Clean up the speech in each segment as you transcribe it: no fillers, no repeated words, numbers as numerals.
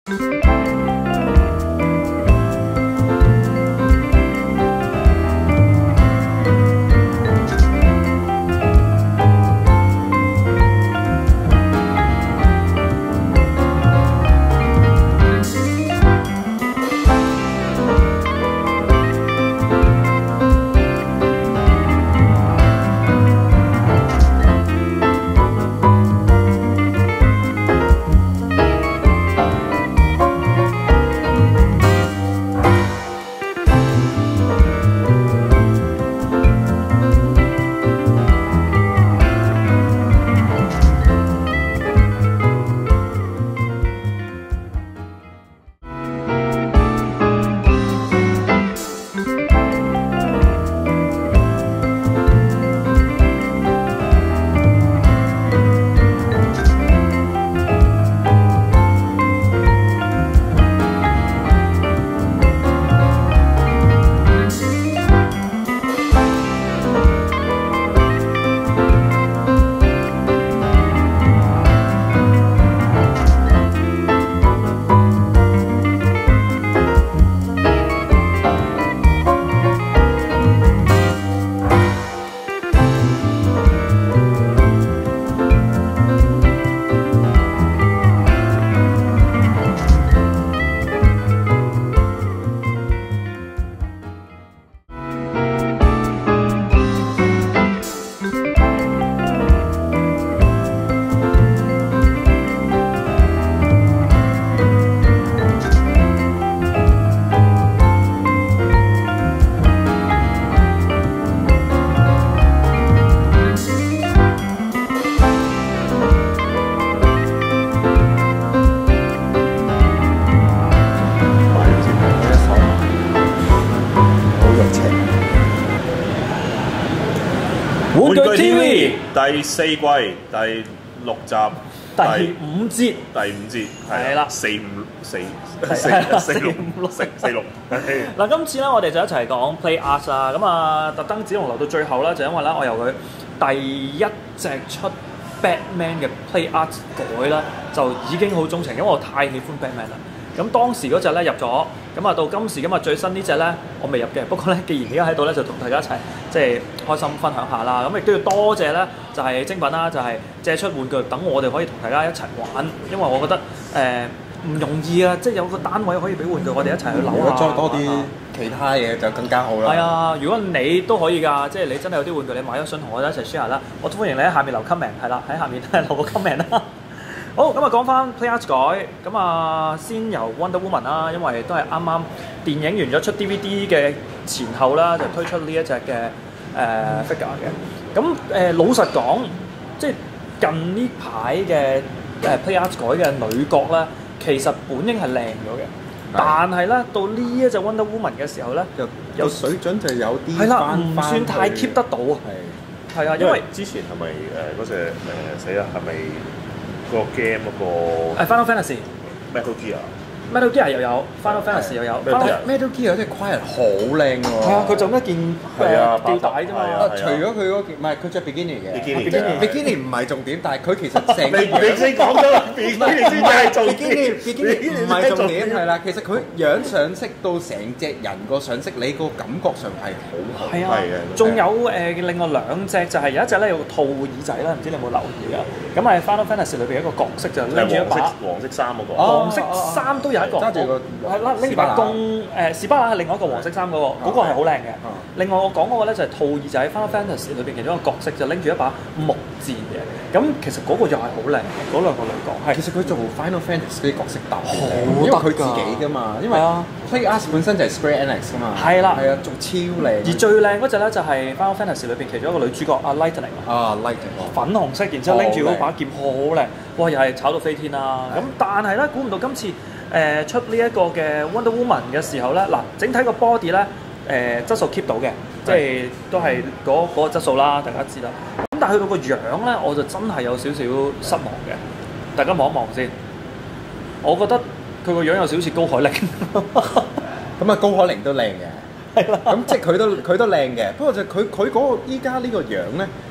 玩具 TV 第4季第6集第5節，係啦 ，4、5、6。 嗱，今次咧我哋就一齊講 Play Arts 啦。咁啊，特登只能留到最後啦，就因為咧我由佢第一隻出 Batman 嘅 Play Arts 改啦，就已經好鍾情，因為我太喜歡 Batman 啦。咁當時嗰隻咧入咗，咁啊到今時今日最新呢隻咧我未入嘅，不過咧既然而家喺度咧，就同大家一齊即係開心分享下啦。咁亦都要多謝咧，就係精品啦，就係借出玩具，等我哋可以同大家一齊玩，因為我覺得唔容易啊，即係有個單位可以俾玩具我哋一齊去扭下。 如果再多啲其他嘢就更加好啦。 係啊，如果你都可以㗎，即係你真係有啲玩具你買咗想同我哋一齊 share 啦，我歡迎你喺下面留 comment， 係啦，喺下面留個 comment 啦。好，咁啊講翻 Play Arts 改，咁啊先由 Wonder Woman 啦，因為都係啱啱電影完咗出 DVD 嘅前後啦，就推出呢一隻嘅figure 嘅。咁老實講，即係近呢排嘅Play Arts 改嘅女角咧，其實本應係靚咗嘅，但係咧到呢一隻 Wonder Woman 嘅時候咧， 有水準就有啲係啦，唔算太 keep 得到啊。係啊，因為之前係咪嗰隻死啦？係咪個 game 嗰個 Final Fantasy Metal Gear？Metal Gear 又有 Final Fantasy 又有 Metal Gear 嗰隻 Quiet 好靚喎。 係啊，佢就一件吊帶啫嘛。 除咗佢嗰件，唔係佢着 bikini 嘅。bikini 唔係重點，但係佢其實成你先講咗啦，bikini 先係重點。 bikini 唔係重點係啦，其實佢樣上色到成隻人個上色，你個感覺上係好好。 係啊，仲有另外兩隻就係有一隻咧有個兔耳仔啦，唔知你有冇留意啊？咁係 Final Fantasy 裏邊一個角色就拎住一把黃色衫嗰個。 黃色衫都有一個。 揸住個係啦，拎住把弓士巴拿係另外一個黃色衫嗰個，嗰個係好靚嘅。另外我講嗰個咧就係兔耳仔 Final Fantasy 裏邊其中一個角色就拎住一把木箭嘅。咁其實嗰個又係好靚嘅，嗰兩個女角。係， 其實佢做 Final Fantasy 啲角色特好，因為佢自己㗎嘛，因為 Play Arts 本身就係 Square Enix 㗎嘛。係啦，係啊，仲超靚。而最靚嗰隻咧就係 Final Fantasy 裏邊其中一個女主角阿 Lightning。Lightning。粉紅色，然之後拎住嗰把劍好靚，哇！又係炒到飛天啦。咁但係咧，估唔到今次出呢一個嘅 Wonder Woman 嘅時候咧，嗱，整體個 body 咧質素 keep 到嘅，即係都係嗰個質素啦，大家知啦。咁但係去到個樣咧，我就真係有少少失望嘅。大家望一望先，我覺得佢個樣有少少似高海寧。 咁啊，高海寧都靚嘅。係啦。咁即係佢都靚嘅，不過就佢嗰個依家呢個樣咧，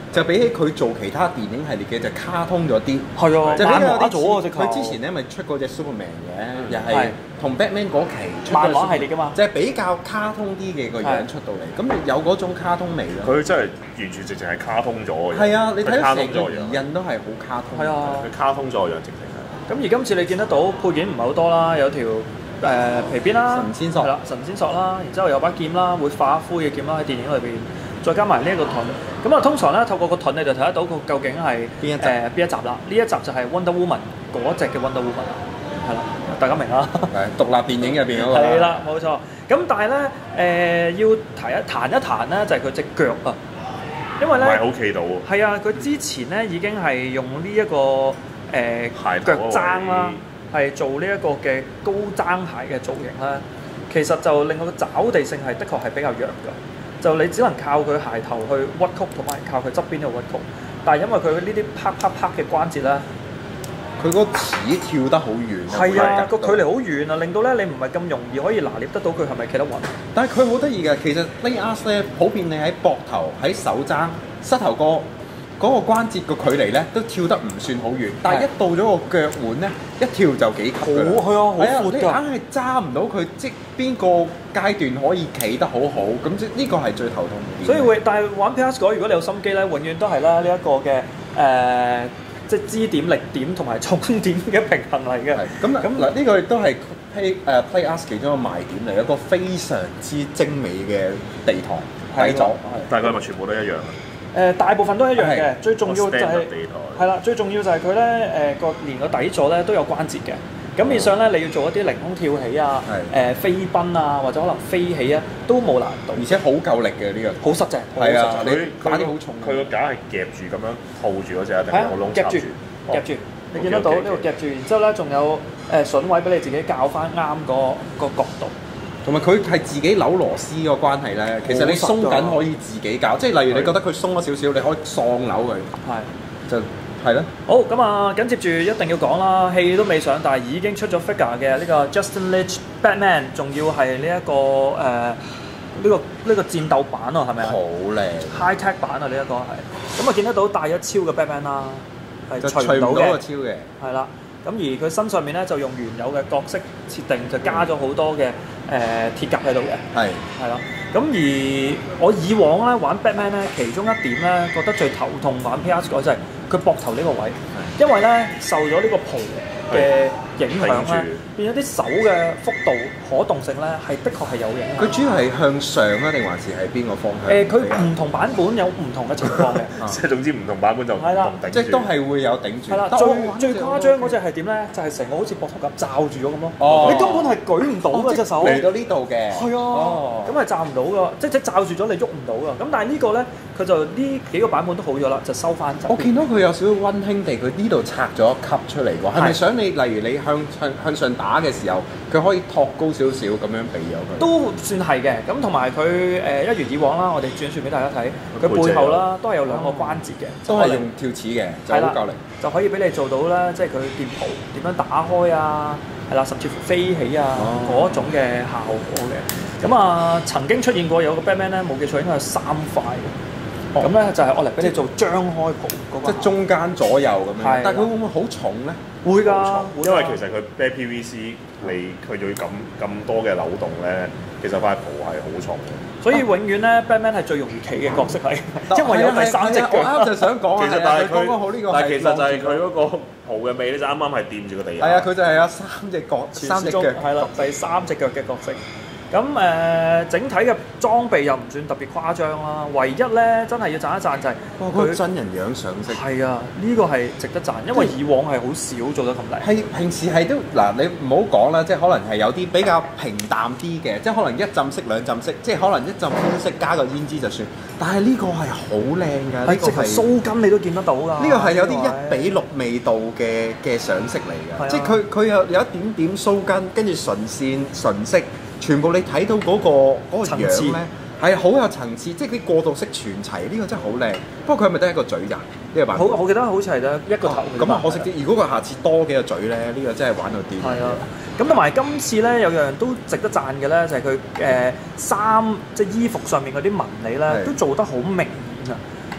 就比起佢做其他電影系列嘅就卡通咗啲。 係啊， 就比較有啲咗啊！ 佢之前咧咪出過隻 Superman 嘅，又係同 Batman 嗰期出漫畫系列㗎嘛， 就係比較卡通啲嘅個樣出到嚟，咁有嗰種卡通味咯。 佢真係完全直情係卡通咗嘅。 係啊，你睇卡成個通咗樣， 印都係好卡通。 係啊， 佢卡通咗樣直情係。 咁而今次你見得到配件唔係好多啦，有條皮鞭啦， 神仙索係啦，神仙索啦，然之後有把劍啦，會化灰嘅劍啦喺電影裏邊，再加埋呢一個盾。咁啊，通常咧透過個盾你就睇得到佢究竟係邊一集啦。呢一集就係 Wonder Woman 嗰隻嘅 Wonder Woman， 係啦，大家明啦。 係獨立電影入邊嗰個。 係啦，冇錯。咁但係咧要彈一彈咧，就係佢隻腳啊，因為咧唔係好企到喎。 係啊，佢之前咧已經係用呢一個腳踭啦，係做呢一個嘅高踭鞋嘅造型啦。其實就令到個抓地性係的確係比較弱㗎。就你只能靠佢鞋頭去屈曲，同埋靠佢側邊去屈曲。但係因為佢呢啲啪啪啪嘅關節咧， 佢個齒跳得好遠。 係啊，個距離好遠啊，令到咧你唔係咁容易可以拿捏得到佢係咪企得穩。 但係佢好得意嘅，其實 Play Arts 咧，普遍你喺膊頭、喺手踭、膝頭哥嗰個關節個距離咧，都跳得唔算好遠。但係一到咗個腳腕咧，一跳就幾級㗎啦。 係啊，好闊㗎。 你硬係揸唔到佢，即邊個階段可以企得好好，咁即呢個係最頭痛嘅。 所以但係玩 PS 嗰，如果你有心機咧，永遠都係啦呢一個嘅即係支點、力點同埋重點嘅平衡嚟嘅。 咁嗱，呢個亦都係Play Arts 其中一個賣點嚟，一個非常之精美嘅地堂底座。 但係佢係咪全部都一樣啊？ 大部分都一樣嘅，最重要就係係啦，最重要就係佢咧連個底座咧都有關節嘅。咁變相咧，你要做一啲凌空跳起啊、飛奔啊，或者可能飛起啊，都冇難度。 而且好夠力嘅呢個， 好實淨。 係啊，你打啲好重。 佢個架係夾住咁樣套住嗰隻，定係個窿插住？ 夾住，你見得到呢個夾住，然之後咧仲有筍位俾你自己校翻啱個角度。 同埋佢係自己扭螺絲個關係咧，其實你鬆緊可以自己校，即係例如你覺得佢鬆咗少少，你可以喪扭佢。係，就係咯。好， 咁啊，緊接住一定要講啦，戲都未上，但係已經出咗 figure 嘅呢個 Justin Leach Batman， 仲要係呢一個呢個戰鬥版啊，係咪啊？ 好靚 ，high tech 版啊，呢一個係。咁啊，見得到帶咗超嘅 Batman 啦，係除唔到個超嘅。 係啦。咁而佢身上面咧就用原有嘅角色設定，就加咗好多嘅鐵甲喺度嘅。係咯。咁而我以往咧玩 Batman 咧，其中一點咧覺得最頭痛玩 PS 嗰就係佢膊頭呢個位，因為咧受咗呢個袍嘅影響咧，變咗啲手嘅幅度可動性咧係的確係有影響。 佢主要係向上啊，定還是係邊個方向？ 佢唔同版本有唔同嘅情況嘅。 即係總之唔同版本就唔同頂住。 即係都係會有頂住。 係啦，最誇張嗰隻係點咧？就係成個好似膊頭咁罩住咗咁咯。你根本係舉唔到㗎隻手。 嚟到呢度嘅。 係啊。咁係罩唔到㗎，即係罩住咗你喐唔到㗎。咁但係呢個咧，佢就呢幾個版本都好咗啦，就收翻。 我見到佢有少少溫馨地，佢呢度拆咗一級出嚟喎。係咪想你例如你向上打嘅時候，佢可以托高少少咁樣避咗佢？ 都算係嘅。咁同埋佢一如以往啦，我哋轉俾大家睇，佢背後啦都係有兩個關節嘅， 都係用跳齒嘅，就好夠力， 就可以俾你做到咧，即係佢件袍點樣打開啊，係啦，甚至乎飛起啊嗰種嘅效果嘅。咁啊，曾經出現過有個 Batman 咧，冇記錯應該有3塊嘅。咁咧就係愛嚟俾你做張開袍嗰個， 即係中間左右咁樣。但係佢會唔會好重咧？ 會㗎， 因為其實佢啤 PVC，佢要咁多嘅扭動咧，其實塊袍係好重嘅。 所以永遠咧 Batman 係最容易企嘅角色嚟，因為有第3隻腳。 我啱就想講其實但係講好呢個， 但係其實就係佢嗰個袍嘅尾咧，就啱啱係掂住個地下。 係啊，佢就係有3隻腳，3隻腳。 係啦，第3隻腳嘅角色。咁整體嘅裝備又唔算特別誇張啦，唯一咧真係要讚一讚就係佢真人樣上色。 係啊，呢個係值得讚，因為以往係好少做得咁靚。 係平時係都嗱，你唔好講啦，即係可能係有啲比較平淡啲嘅，即係可能1浸色2浸色，即係可能1浸膚色加個胭脂就算。但係呢個係好靚㗎，呢個係鬚根你都見得到㗎。 呢個係有啲1比6味道嘅上色嚟㗎，即係佢有一點點鬚根，跟住純線純色。全部你睇到嗰個樣咧，係好有層次，即係啲過渡色全齊，呢個真係好靚。不過佢係咪得一個嘴人呢個版本？ 我記得好似係得一個頭。 咁啊可惜啲，如果佢下次多幾個嘴咧，呢個真係玩到癲。 係啊，咁同埋今次咧有樣都值得讚嘅咧，就係佢衫即係衣服上面嗰啲紋理咧，都做得好明顯啊。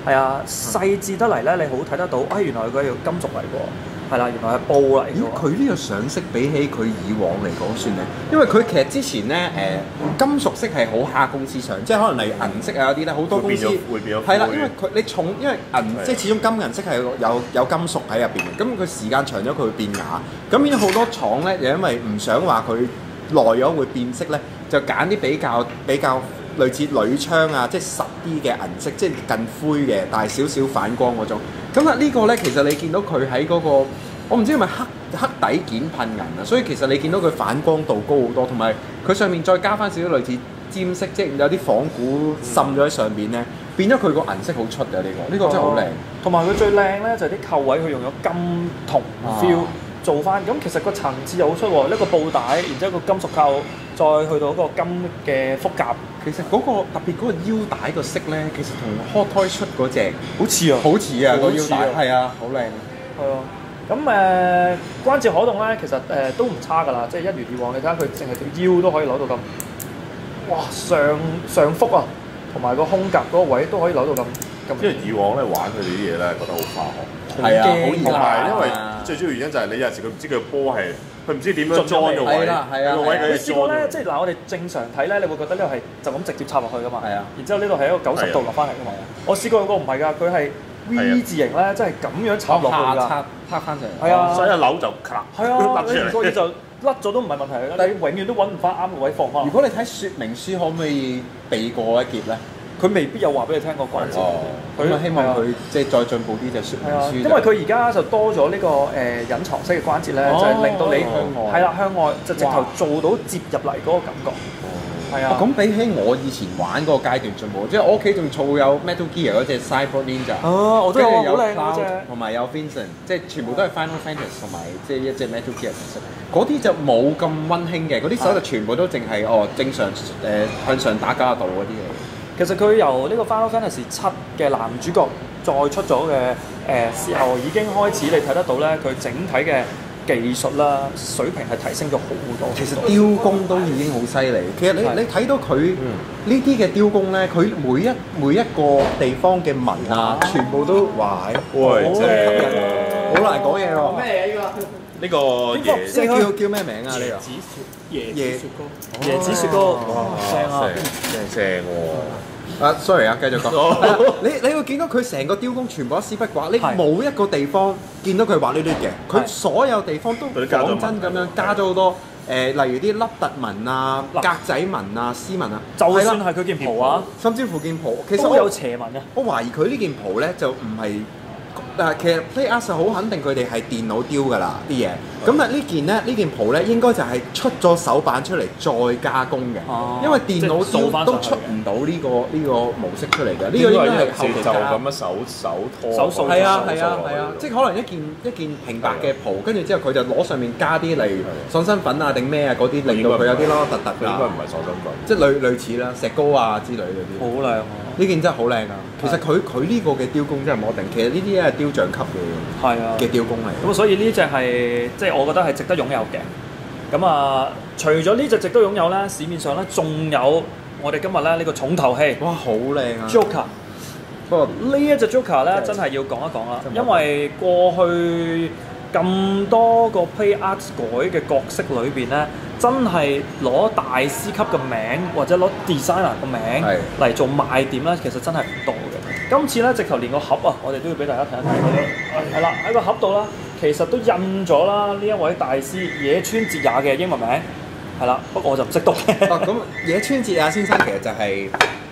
係啊，細緻得嚟咧，你好睇得到，原來佢係金屬嚟喎，係啦，原來係布嚟嘅。 佢呢個上色比起佢以往嚟講算咧，因為佢其實之前咧金屬色係好蝦公司上，即係可能例如銀色啊有啲咧，好多公司會變咗係啦，因為佢你重，因為即係始終金銀色係有金屬喺入邊嘅，咁佢時間長咗佢會變啞，咁變咗好多廠咧，又因為唔想話佢耐咗會變色咧，就揀啲比較類似鋁窗啊，即係實啲嘅銀色，即係近灰嘅，但係少少反光嗰種。咁啊呢個咧，其實你見到佢喺嗰個，我唔知係咪黑底件噴銀啊，所以其實你見到佢反光度高好多，同埋佢上面再加翻少少類似尖色，即係有啲仿古滲咗喺上邊咧，變咗佢個銀色好出嘅呢個真係好靚。 同埋佢最靚咧就係啲扣位，佢用咗金銅 feel。做翻咁，其實個層次又好出喎，一個布帶，然之後個金屬扣，再去到嗰個金嘅複夾。 其實嗰個特別嗰個腰帶個色咧，其實同 Hot Toys 出嗰隻好似啊， 好似啊個腰帶，係啊，好靚。 係啊，咁關節可動咧，其實都唔差㗎啦，即係一如以往，你睇下佢淨係條腰都可以攞到咁，哇上腹啊，同埋個胸甲嗰個位都可以攞到咁。 因為以往咧玩佢哋啲嘢咧，覺得好化學， 係啊，好同埋因為最主要原因就係你有陣時佢唔知佢個波係，佢唔知點樣裝個位，個位佢試過咧，即係嗱，我哋正常睇咧，你會覺得呢個係就咁直接插落去㗎嘛， 係啊， 然之後呢度係一個90度落翻嚟㗎嘛，我試過有個唔係㗎，佢係 V 字形咧，即係咁樣插落去㗎， 插翻上嚟， 係啊， 所以一扭就咔， 係啊，你唔覺意就甩咗都唔係問題㗎，但係永遠都揾唔翻啱個位放翻。 如果你睇說明書，可唔可以避過一劫咧？ 佢未必有話俾你聽個關節， 佢希望佢即係再進步啲就説明書。 因為佢而家就多咗呢個隱藏式嘅關節咧，就係令到你係啦向外就直頭做到接入嚟嗰個感覺。係啊， 咁比起我以前玩嗰個階段進步，即係我屋企仲儲有 Metal Gear 嗰隻 Cyborg Ninja， 我都有好靚嗰隻， 同埋有 Vincent，即係全部都係 Final Fantasy 同埋即係一隻 Metal Gear 程式。嗰啲就冇咁溫馨嘅，嗰啲手就全部都淨係正常向上打90度嗰啲嘢。 其實佢由呢個 Final Fantasy 7嘅男主角再出咗嘅時候，已經開始你睇得到咧，佢整體嘅技術啦水平係提升咗好多。 其實雕工都已經好犀利。其實你睇到佢呢啲嘅雕工咧，佢每一個地方嘅紋啊，全部都哇喂， 好難講嘢喎。 咩嚟㗎？ 呢個椰叫咩名啊？呢個椰子雪糕，哇正啊， 正喎 ！sorry 啊，繼續講。你會見到佢成個雕工全部一絲不掛，你冇一個地方見到佢畫呢啲嘅，佢所有地方都講真咁樣加咗好多例如啲凹凸紋啊、格仔紋啊、絲紋啊， 就算係佢件袍啊， 甚至乎件袍，其實都有斜紋嘅。 我懷疑佢呢件袍咧就唔係。其實 PlayArt 好肯定佢哋係電腦雕㗎啦啲嘢，咁啊呢件袍咧應該就係出咗手版出嚟再加工嘅，因為電腦雕都出唔到呢個模式出嚟嘅，呢個應該係後期加。就咁樣手拖。係啊，即係可能一件平白嘅袍，跟住之後佢就攞上面加啲例如爽身粉啊定咩啊嗰啲，令到佢有啲咯突突。 應該唔係爽身粉， 即係類似啦，石膏啊之類嗰啲。 好靚啊！ 呢件真係好靚啊！其實佢呢個嘅雕工真係冇得定，其實呢啲係雕像級嘅雕工嚟。 咁所以呢隻係即係我覺得係值得擁有嘅。咁啊，除咗呢隻值得擁有咧，市面上咧仲有我哋今日咧呢個重頭戲。 哇，好靚啊 Joker， 不過呢一隻 Joker 咧真係要講一講啦，因為過去咁多個 PlayArt 改嘅角色裏邊咧，真係攞大師級嘅名或者攞 designer 嘅名嚟做賣點咧，其實真係唔多嘅。今次咧直頭連個盒啊，我哋都要俾大家睇一睇。係啦，喺個盒度啦，其實都印咗啦呢一位大師野村哲也嘅英文名。係啦，不過我就唔識讀嘅。 咁野村哲也先生其實就係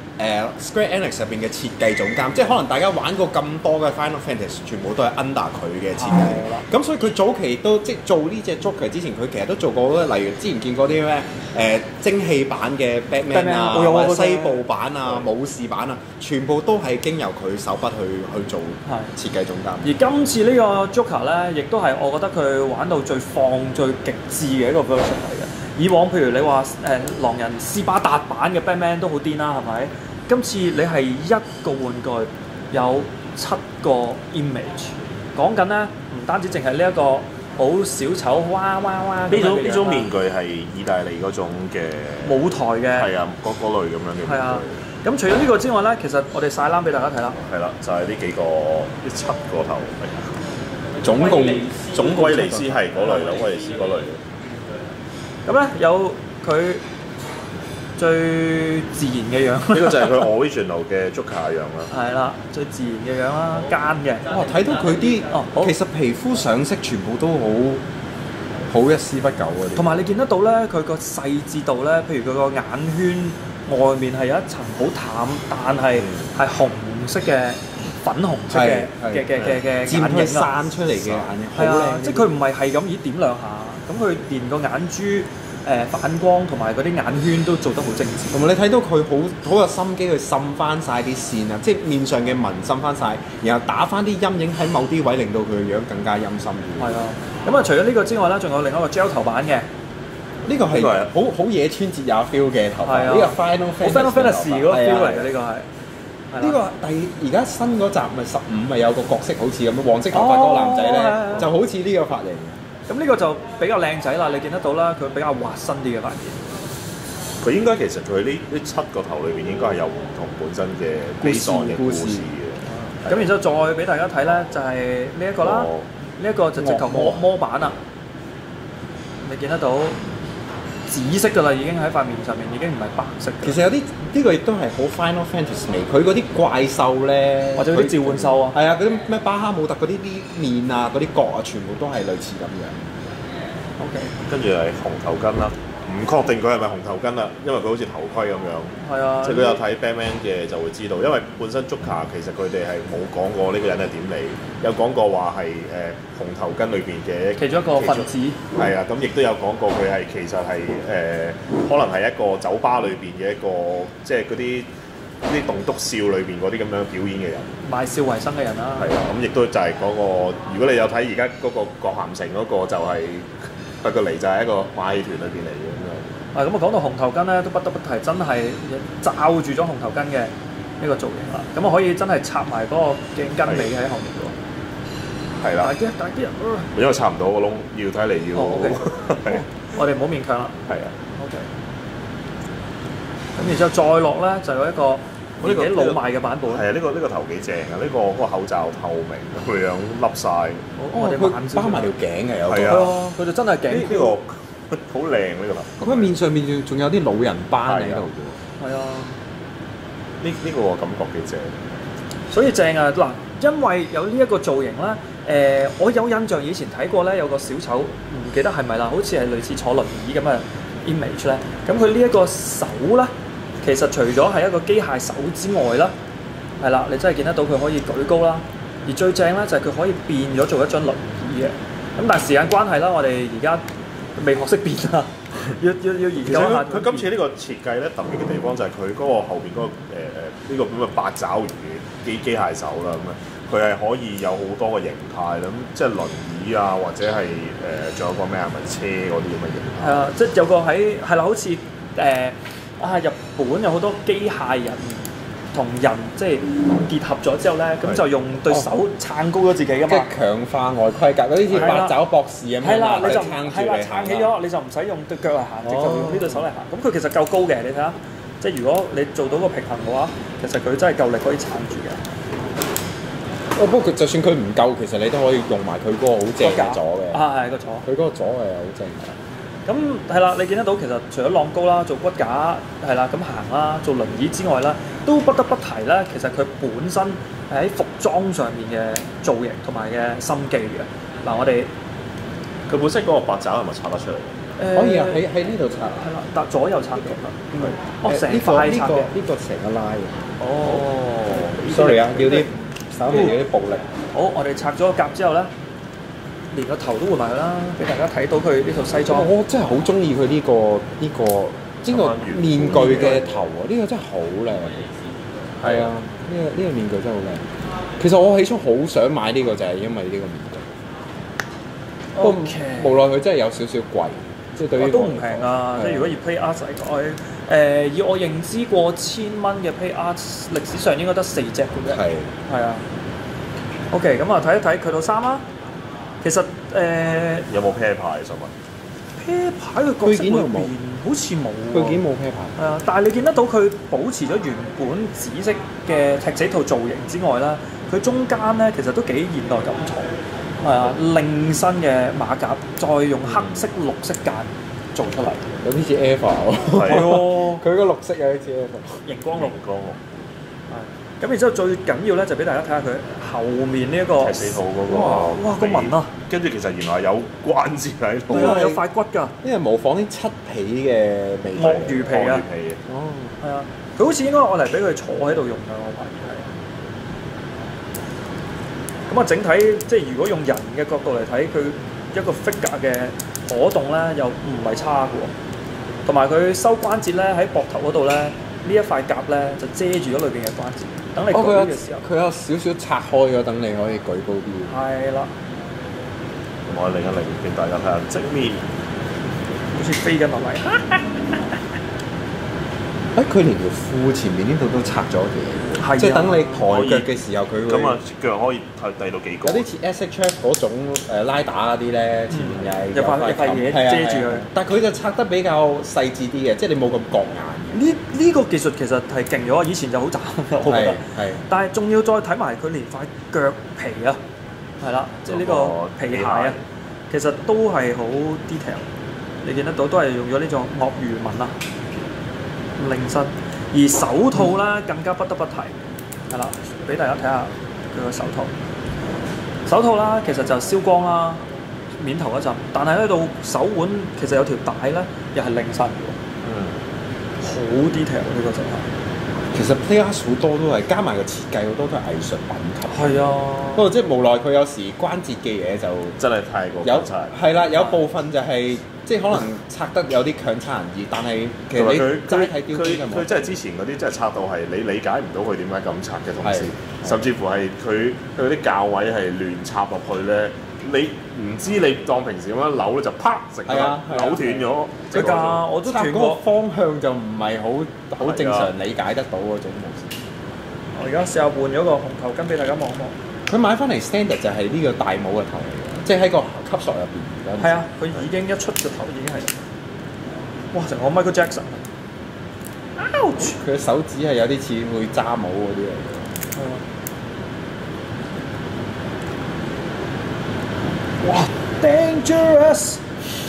Square Enix 入邊嘅設計總監，即係可能大家玩過咁多嘅 Final Fantasy， 全部都係 under 佢嘅設計。咁所以佢早期都即係做呢隻 Joker之前，佢其實都做過例如之前見過啲咩蒸汽版嘅 Batman 啊，或者西部版啊、武士版啊，全部都係經由佢手筆去做設計總監。 而今次呢個 Joker 咧，亦都係我覺得佢玩到最放最極致嘅一個 version 嚟嘅。以往譬如你話狼人斯巴達版嘅 Batman 都好癲啦，係咪？今次你係一個玩具有7個 image， 講緊咧唔單止淨係呢一個好小丑哇哇哇呢種面具係意大利嗰種嘅舞台嘅， 係啊嗰類咁樣嘅面具。 係啊， 咁除咗呢個之外咧，其實我哋晒冷俾大家睇啦。 係啦，就係呢幾個呢7個頭， 總歸利斯係嗰類啦，威尼斯嗰類。 咁咧有佢最自然嘅樣，呢個就係佢 original 嘅 Joker 樣啦。 係啦，最自然嘅樣啦，奸嘅。 哇！睇到佢啲其實皮膚上色全部都好一絲不苟嗰啲。同埋你見得到咧，佢個細緻度咧，譬如佢個眼圈外面係有一層好淡，但係紅色嘅粉紅色嘅眼影散出嚟嘅眼影， 係啊，即係佢唔係咁依點兩下，咁佢連個眼珠反光同埋嗰啲眼圈都做得好精緻。 同埋你睇到佢好有心機去滲翻晒啲線啊，即係面上嘅紋滲翻晒，然後打翻啲陰影喺某啲位，令到佢嘅樣更加陰森啲。 係啊，咁啊除咗呢個之外咧，仲有另一個 gel 頭版嘅。 呢個係好野村節也 feel 嘅頭髮，呢個 Final Fantasy 嗰個 feel 嚟嘅呢個係。 呢個而家新嗰集咪15咪有個角色好似咁樣，黃色頭髮嗰個男仔咧，就好似呢個髮型。 咁呢個就比較靚仔啦，你見得到啦，佢比較滑身啲嘅髮型。 佢應該其實佢呢7個頭裏邊應該係有唔同本身嘅故事嘅。 咁然之後再俾大家睇咧，就係呢一個啦，呢一個就直頭魔版啦。你見得到？紫色㗎啦，已經喺塊面上面，已經唔係白色。 其實有啲呢個亦都係好 Final Fantasy 味，佢嗰啲怪獸咧， 或者嗰啲召喚獸啊， 係啊，嗰啲咩巴哈姆特嗰啲面啊、嗰啲角啊，全部都係類似咁樣。 OK， 跟住係紅頭巾啦，唔確定佢係咪紅頭巾啦，因為佢好似頭盔咁樣。係啊，即係佢有睇 Batman 嘅就會知道，因為本身 Joker 其實佢哋係冇講過呢個人係點嚟，有講過話係紅頭巾裏邊嘅其中一個分子。 係啊，咁亦都有講過佢係其實係可能係一個酒吧裏邊嘅一個即係嗰啲棟篤笑裏邊嗰啲咁樣表演嘅人， 賣笑為生嘅人啦。 係啊，咁亦都就係嗰個，如果你有睇而家嗰個葛咸城嗰個就係不過嚟就係一個馬戲團裏邊嚟嘅咁樣。 咁啊講到紅頭巾咧，都不得不提真係罩住咗紅頭巾嘅呢個造型啦。咁啊可以真係插埋嗰個頸巾尾喺後面嘅喎。 係啦， 大啲人， 因為插唔到個窿，要睇嚟要。 我哋唔好勉強啦。 係啊。 OK。咁然之後再落咧，就有一個呢幾老邁嘅版本。 係啊，呢個頭幾正啊！呢個嗰個口罩透明，佢樣笠晒。 我哋包埋條頸嘅有。 係啊， 佢就真係頸。 呢個好靚呢個頭。 佢面上面仲有啲老人斑喺度嘅。 係啊。 呢個感覺幾正。 所以正啊！嗱，因為有呢一個造型咧，我有印象以前睇過咧，有個小丑唔記得係咪啦，好似係類似坐輪椅咁嘅 image 咧。咁佢呢一個手咧，其實除咗係一個機械手之外啦，係啦，你真係見得到佢可以舉高啦。而最正咧就係佢可以變咗做一張輪椅嘅。咁但係時間關係啦，我哋而家未學識變啊，要研究一下。 佢今次呢個設計咧特別嘅地方就係佢嗰個後邊嗰個呢個咁嘅八爪魚嘅機械手啦，咁啊佢係可以有好多個形態啦，咁即係輪椅啊，或者係仲有個咩係咪車嗰啲咁嘅形態？ 係啊，即係有個係啦，好似日本有好多機械人同人即係結合咗之後咧，咁就用對手撐高咗自己㗎嘛。 即係強化外規格，嗰啲似八爪博士咁樣。 係啦，你就撐起咗，你就唔使用對腳嚟行，直就用呢對手嚟行。咁佢其實夠高嘅，你睇下。即係如果你做到個平衡嘅話，其實佢真係夠力可以撐住嘅。 不過就算佢唔夠，其實你都可以用埋佢嗰個好正嘅左嘅。 係個左。佢嗰個左係好正嘅。 咁係啦，你見得到其實除咗浪高啦、做骨架係啦、咁行啦、做輪椅之外啦，都不得不提咧，其實佢本身係喺服裝上面嘅造型同埋嘅心機嘅。嗱，我哋佢本身嗰個八爪係咪拆得出嚟？ 可以啊，喺呢度拆。 係啦，但左右拆嘅。成塊拆嘅。 呢個成個拉嘅。 哦 ，sorry 啊，要啲稍微有啲暴力。 好，我哋拆咗個甲之後咧，連個頭都換埋佢啦，俾大家睇到佢呢套西裝。 我真係好中意佢呢個面具嘅頭啊！呢個真係好靚。係啊，呢個面具真係好靚。其實我起初好想買呢個就係因為呢個面具。不過無奈佢真係有少少貴。即係對於都唔平啊！即係如果以 Play Arts 嚟講，以我認知過1000蚊嘅 Play Arts，歷史上應該得4隻嘅啫。係啊。OK， 咁啊睇一睇佢套衫啦。其實有冇 pair 牌想問啤牌嘅角色裏邊好似冇喎，佢件冇啤牌。 係啊，但係你見得到佢保持咗原本紫色嘅踢死兔造型之外啦，佢中間咧其實都幾現代感重。係啊，另身嘅馬甲，再用黑色、綠色間做出嚟， 有啲似 Eva 喎。係喎，佢個綠色有啲似 Eva。 熒光綠。係。咁然之後最緊要咧，就俾大家睇下佢後面呢一個。 踢死兔嗰個。 哇！個紋啊！ 跟住其實原來有關節喺度。 係啊，有塊骨㗎。 因為模仿啲漆皮嘅味。 鱷魚皮啊！哦。係啊，佢好似應該愛嚟俾佢坐喺度用㗎，我懷疑係。咁啊，整體即係如果用人嘅角度嚟睇，佢一個 figure 嘅可動咧，又唔係差嘅喎。同埋佢收關節咧，喺膊頭嗰度咧，呢一塊甲咧就遮住咗裏邊嘅關節，等你舉嘅時候， 佢有少少拆開咗，等你可以舉高啲。 係啦。 我另一另俾大家睇下正面， 好似飛緊落嚟。 佢連條褲前面呢度都拆咗嘅，即係等你抬腳嘅時候，佢會咁啊腳可以遞到幾高？ 有啲似 SHF 嗰種拉打嗰啲咧，前面又係有塊嘢遮住佢。 但係佢就拆得比較細緻啲嘅，即係你冇咁覺眼。 呢個技術其實係勁咗，以前就好渣，我覺得。係。但係仲要再睇埋佢連塊腳皮啊，係啦，即係呢個皮鞋啊，其實都係好 detail。你見得到都係用咗呢種鱷魚紋啊。令身，而手套咧更加不得不提，係啦，俾大家睇下佢個手套。手套啦，其實就燒光啦，面頭嗰陣，但係喺度手腕其實有條帶咧，又係令身嘅喎。好 detail 呢個真係。 其實 Players 好多都係加埋個設計，好多都係藝術品級。 係啊。不過即係無奈佢有時關節嘅嘢就真係太過有係啦，有部分就係。即係可能拆得有啲強差人意，但係其實你齋睇雕機佢真係之前嗰啲真係拆到係你理解唔到佢點解咁拆嘅同時，甚至乎係佢嗰啲教位係亂插落去咧，你唔知你當平時咁樣扭咧就啪成個扭斷咗。 即係我都斷過。 嗰個方向就唔係好正常理解得到嗰種模式。 我而家試下換咗個紅頭巾俾大家望望。 佢買翻嚟 standard 就係呢個大帽嘅頭嚟嘅，即係喺個級數入邊。 係啊，佢已經一出個頭已經係，哇！成個 Michael Jackson。Ouch！ 佢嘅手指係有啲似會揸帽嗰啲嚟嘅。 哇 ！Dangerous！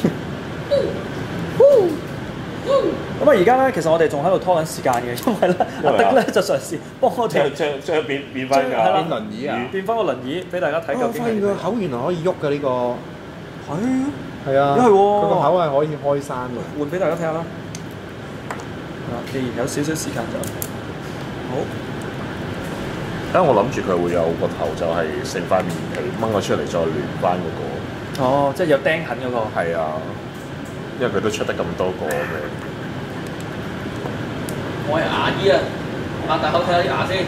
咁啊，而家咧，其實我哋仲喺度拖緊時間嘅，因為咧阿迪咧就嘗試幫我哋將變翻㗎， 變輪椅啊， 變翻個輪椅俾大家睇。 我發現個口原來可以喐嘅呢個。 係啊， 係喎，佢個口係可以開山嘅。 換俾大家睇下啦。既然有少少時間就好。 因為我諗住佢會有個頭，就係成塊面皮掹咗出嚟，再亂翻嗰個。 哦，即係有釘痕嗰個。 係啊，因為佢都出得咁多個嘅。 我係牙醫啊，擘大口睇下啲牙先。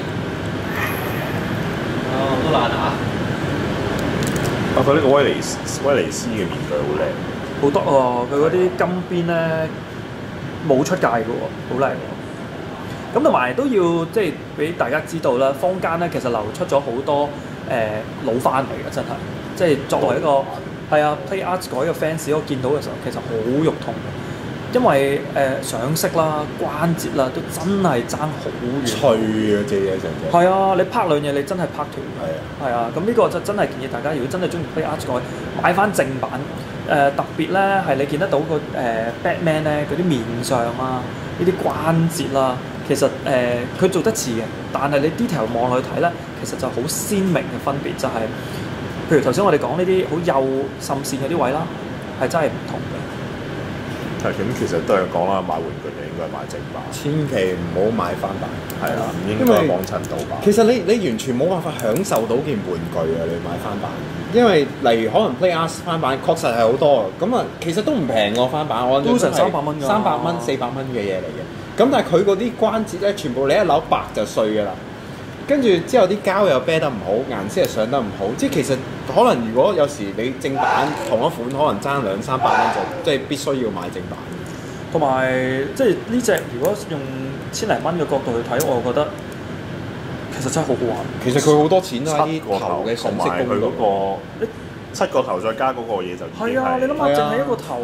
哦，都爛啊！ 佢呢個威尼斯嘅面具好靚， 好得喎！佢嗰啲金邊咧冇出界嘅喎，好靚喎。咁同埋都要即係俾大家知道啦，坊間咧其實流出咗好多老翻嚟嘅，真係即係作為一個係啊 Play Arts 嗰個 fans，我見到嘅時候其實好肉痛嘅，因為上色啦、關節啦都真係爭好遠。 脆啊！隻嘢成隻。 係啊，你拍兩嘢你真係拍斷。 係啊。 係啊，咁呢個就真係建議大家，如果真係中意 Play Arts 改，買翻正版。特別咧係你見得到個Batman 咧嗰啲面上啊，呢啲關節啦，其實佢做得似嘅，但係你 detail 望落去睇咧，其實就好鮮明嘅分別，就係、譬如頭先我哋講呢啲好幼滲線嗰啲位啦，係真係唔同嘅。 係咁，其實都係講啦，買玩具就應該買正版， 千祈唔好買翻版。 係啦，唔應該幫襯盜版。 其實你完全冇辦法享受到件玩具啊！你買翻版，因為例如可能 Play Arts 翻版確實係好多，咁啊其實都唔平喎翻版，我都成300蚊㗎 ，300蚊、400蚊嘅嘢嚟嘅。咁但係佢嗰啲關節咧，全部你一扭白就碎㗎啦。跟住之後啲膠又啤得唔好，顏色又上得唔好，即係其實可能如果有時你正版同一款可能爭200-300蚊就即係必須要買正版。 同埋即係呢隻如果用千零蚊嘅角度去睇，我覺得其實真係好好玩。 其實佢好多錢啦， 啲頭嘅同埋佢嗰個7個頭再加嗰個嘢就係啊！你諗下，淨係一個頭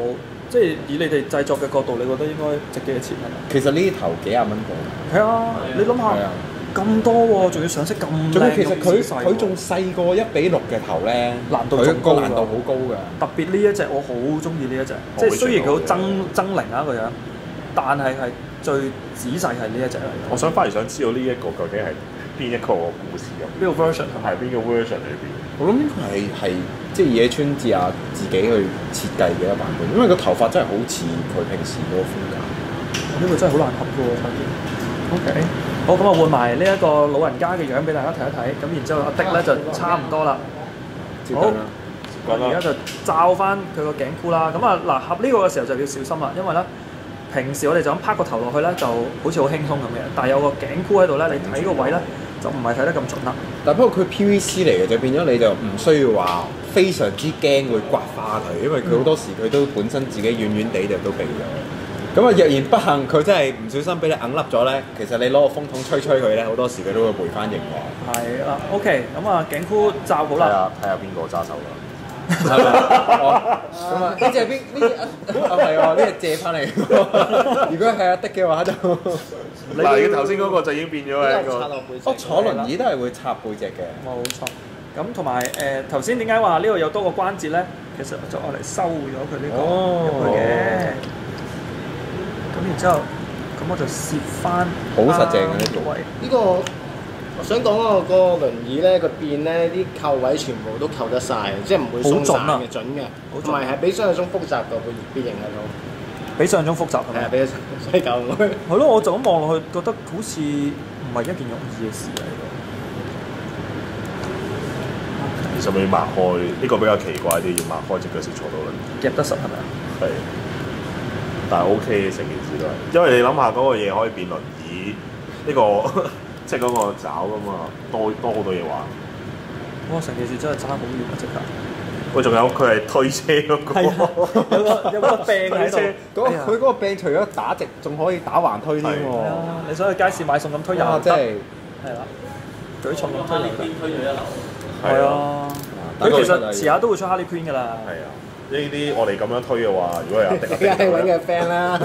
即係以你哋製作嘅角度，你覺得應該值幾多錢啊？ 其實呢啲頭幾廿蚊個。係啊，你諗下咁多喎，仲要上色咁靚， 仲要其實佢仲細過1:6嘅頭咧，佢個難度好高㗎。 特別呢一隻我好中意呢一隻，即係雖然佢好猙獰啊個樣，但係最仔細係呢一隻嚟。 我反而想知道呢一個究竟係邊一個故事咁？ 邊個 version 係邊個 version 裏邊？ 我諗係即係野村智也自己去設計嘅一個版本，因為個頭髮真係好似佢平時嗰個風格。 呢個真係好難合嘅喎，睇見。OK， 好咁啊，換埋呢一個老人家嘅樣俾大家睇一睇，咁然之後阿的咧就差唔多啦。好，而家就罩翻佢個頸箍啦。咁啊嗱，合呢個嘅時候就要小心啦，因為咧平時我哋就咁拍個頭落去咧，就好似好輕鬆咁嘅，但係有個頸箍喺度咧，你睇個位咧就唔係睇得咁準啦。 但不過佢 PVC 嚟嘅，就變咗你就唔需要話非常之驚會刮花佢，因為佢好多時佢都本身自己軟軟地就都避咗。咁啊，若然不幸佢真係唔小心俾你硬笠咗咧，其實你攞個風筒吹佢咧，好多時佢都會回翻形嘅。 係啦 ，OK， 咁啊頸箍罩好啦。 睇下邊個揸手啦。 係咪？咁啊，呢隻係邊？呢隻係喎，呢隻借翻嚟。如果係阿的嘅話就嗱，頭先嗰個就已經變咗係一個。 坐輪椅都係會插背脊嘅。 冇錯。咁同埋頭先點解話呢度有多個關節咧？其實就愛嚟收咗佢呢個入去嘅。咁然之後，咁我就攝翻好實淨嘅呢個位。 呢個我想講個輪椅咧，個邊咧啲扣位全部都扣得晒，即係唔會鬆散嘅，準嘅，同埋係比想象中複雜個變形係咯。 比想象中複雜係咪？ 係啊，比所以搞唔開。 係咯，我就咁望落去，覺得好似唔係一件容易嘅事嚟㗎。 其實咪要擘開，呢個比較奇怪啲，要擘開隻腳先坐到輪椅。 夾得實係咪啊？ 係。但係 OK 嘅成件事都係，因為你諗下嗰個嘢可以變輪椅，呢個即係嗰個爪㗎嘛，多好多嘢玩。 哇！成件事真係爭好遠啊！即刻。 喂，仲有佢係推車嗰個， 有個柄喺度。 佢嗰個柄除咗打直，仲可以打橫推添喎。 你想去街市買餸咁推又得。係啦。舉重咁推又得。 推咗一流。 係啊。佢其實遲下都會出 Harley Quinn 㗎啦。 係啊。呢啲我哋咁樣推嘅話，如果係阿的， 梗係揾嘅 friend 啦，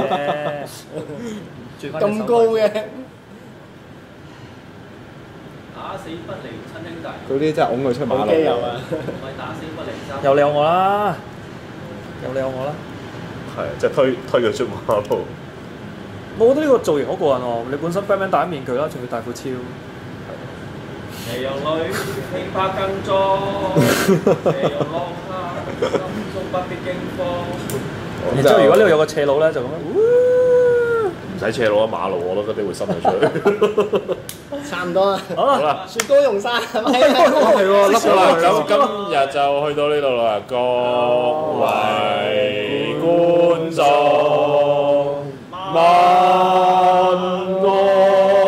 咁高嘅， 打死不離親兄弟。 嗰啲真係擁佢出馬路。 冇機油啊！ 唔係打死不離身。 有你有我啦，有你有我啦。 係，即係推佢出馬路。 我覺得呢個造型好過癮喎！你本身 Batman 戴面具啦，仲要戴副超。 斜陽裏輕拍更壯，斜陽落下。心中不必驚慌。 然之後，如果呢度有個斜路咧，就咁樣， 唔使斜路啊，馬路我都覺得會滲咗出去。 差唔多啦。 好啦， 雪糕用晒係咪？ 係喎，好啦，咁今日就去到呢度啦，各位觀眾，晚安。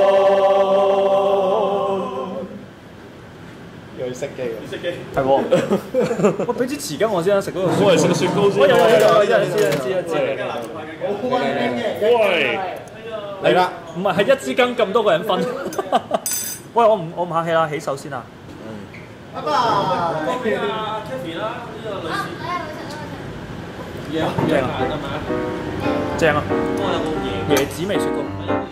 熄機喎， 熄機。 係喎，我俾支匙羹我先啦，食嗰個。 我嚟食個雪糕先。 有，知。 喂， 嚟啦！ 唔係一支羹咁多個人分。喂，我唔客氣啦，起手先啊。 阿爸， 嗰邊啊 Kathy 啦，呢個女士。正啊！ 正啊！ 我有冇椰椰子味雪糕。